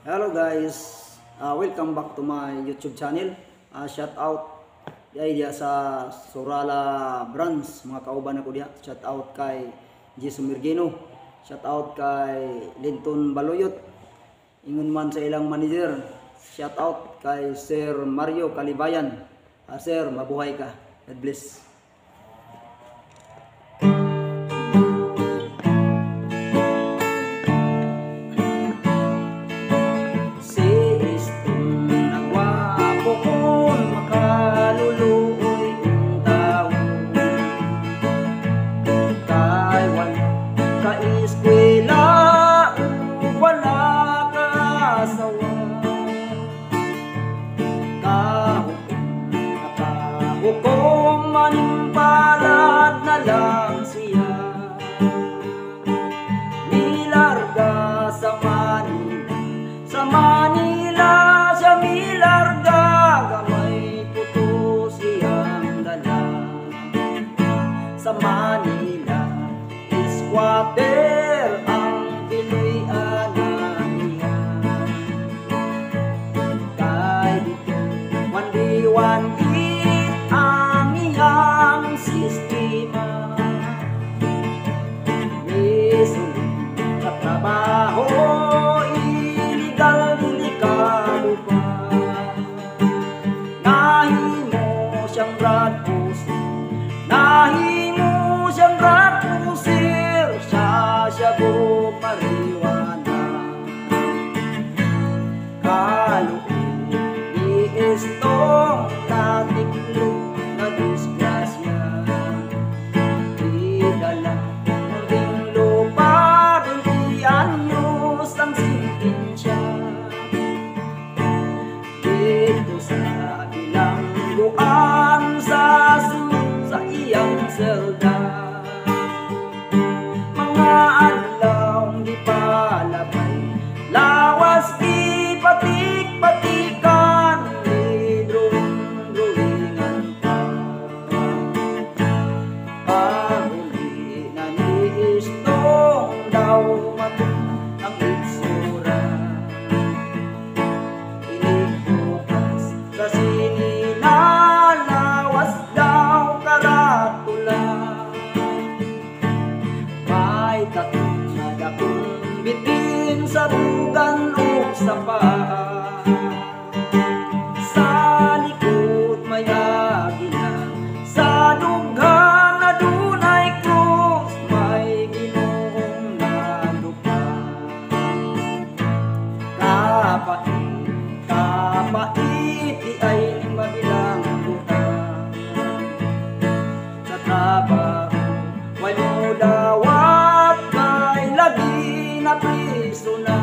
Hello guys, welcome back to my YouTube channel. Shout out diya sa Sorala Brands, mga kauban ako diha. Shout out kay Jason Mirgino. Shout out kay Linton Baloyot. Ingon man sa ilang manager. Shout out kay Sir Mario Kalibayan. Sir, mabuhay ka. God bless. Hukom manimpalad na lang siya, milarga sa Manila siya milarga, gamay puto siyang dala. Sa Manila, squatter ang Pinoy niya, kahit dito, one ang iyang sistema. Mesulit sa trabaho, illegal, delikado pa. Nahimo siyang Brad Pusir, siya buong mariwana. Kaluin ni Estong natiklo na disgrasya, idala ng lupa, 20 anyos ang sintensya. Dito sa bilangguan, sa sunod sa iyang selda, mga adlaw di palabay, lawas di patik-patikan, drawingan pa. Paguli na ni Estong daw matong ang itsura, inibukas sa lawas daw karatula. May tatong na dakong bitin sa bugan o sa paa, sa likod may agila, sa dughan na dunay krus, may Ginoong nalupa. Kapait di ay mabilang buwan, sa trabaho way mo dawat, kay lagi na priso na.